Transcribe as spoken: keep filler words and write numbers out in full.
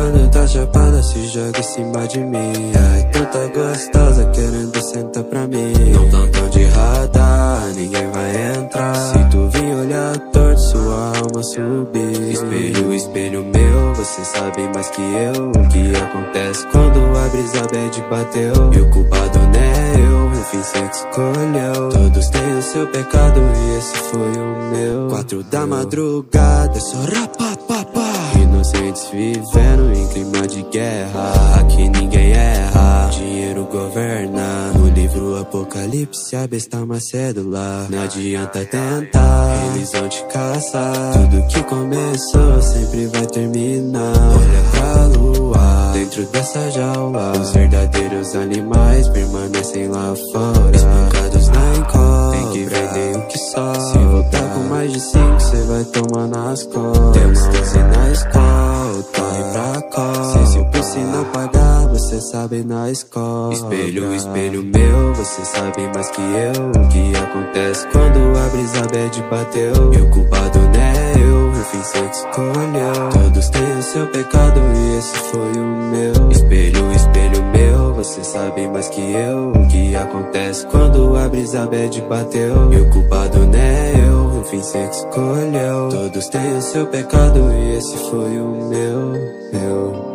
quando tá chapada se joga em cima de mim. Ai, tanta gostosa querendo sentar pra mim. Não plantão de radar, ninguém vai entrar. Se tu vir olhar torto, sua alma subir. Espelho, espelho meu, você sabe mais que eu o que acontece quando a brisa bad bateu. E o culpado não é eu, no fim cê que escolheu. Todos têm o seu pecado e esse foi o meu. Quatro da madrugada, só rapapapá. Inocentes vivendo em clima de guerra. Aqui ninguém erra, dinheiro governa. No livro Apocalipse a besta é uma cédula. Não adianta tentar, eles vão te caçar. Tudo que começou sempre vai terminar. Olha pra lua, dentro dessa jaula. Os verdadeiros animais permanecem lá fora, espancados na encola. Tem que vender o que só. Se voltar com mais de cinco, cê vai tomar nas costas. Temos doze na escola, corre pra cola. Se o pulse não pagar, você sabe na escola. Espelho, espelho meu, você sabe mais que eu o que acontece quando a brisa bad bateu. E o culpado não é eu, no fim cê que escolheu. Todos têm o seu pecado e esse foi o meu. Espelho, espelho meu, você sabe mais que eu o que acontece quando a brisa bad bateu. E o culpado não é eu, no fim cê que escolheu. Todos têm o seu pecado e esse foi o meu, meu.